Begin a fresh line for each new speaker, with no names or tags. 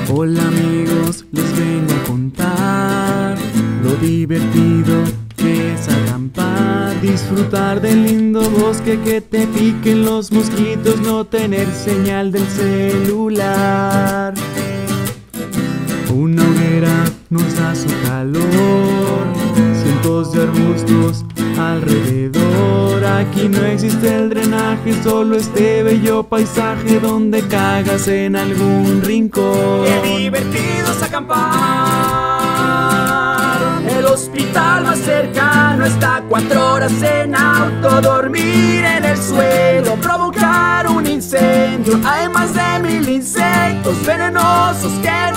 Hola amigos, les vengo a contar lo divertido que es acampar, disfrutar del lindo bosque, que te piquen los mosquitos, no tener señal del celular. Una hoguera nos da su calor, cientos de arbustos alrededor. Aquí no existe el drenaje, solo este bello paisaje donde cagas en algún rincón.
¡Qué divertido es acampar! El hospital más cercano está a 4 horas en auto. Dormir en el suelo, provocar un incendio. Hay más de 1000 insectos venenosos que